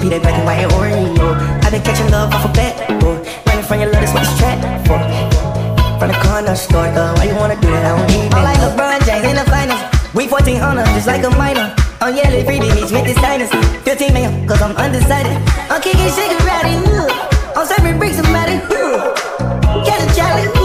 be that black and white Oreo. I've been catching love off a bat, running from your love, that's what this trap for. From the corner store, why you wanna do that? I don't need that. I'm like LeBron James in the finals. We 1400, just like a minor. I'm yelling freebie, meets with the signers. 15 million, cause I'm undecided. I'm kicking shit karate, I'm serving bricks, somebody, catch a challenge.